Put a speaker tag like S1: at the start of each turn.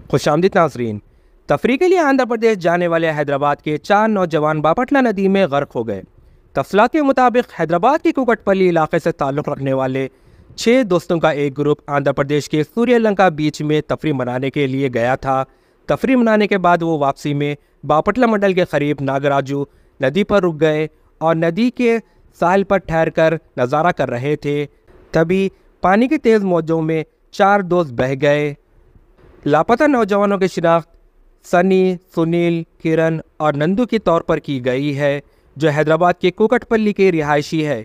S1: खुशामदीद नाज़रीन। तफरीह के लिए आंध्र प्रदेश जाने वाले हैदराबाद के 4 नौजवान बापटला नदी में गर्क हो गए। तफसीलात के मुताबिक हैदराबाद के कुकटपल्ली इलाके से ताल्लुक़ रखने वाले 6 दोस्तों का एक ग्रुप आंध्र प्रदेश के सूर्यलंका बीच में तफरीह मनाने के लिए गया था। तफरीह मनाने के बाद वो वापसी में बापटला मंडल के करीब नागराजू नदी पर रुक गए और नदी के साहिल पर ठहर कर नज़ारा कर रहे थे। तभी पानी की तेज़ मौजों में 4 दोस्त बह गए। लापता नौजवानों की शिनाख्त सनी, सुनील, किरण और नंदू के तौर पर की गई है, जो हैदराबाद के कुकटपल्ली के रिहायशी है।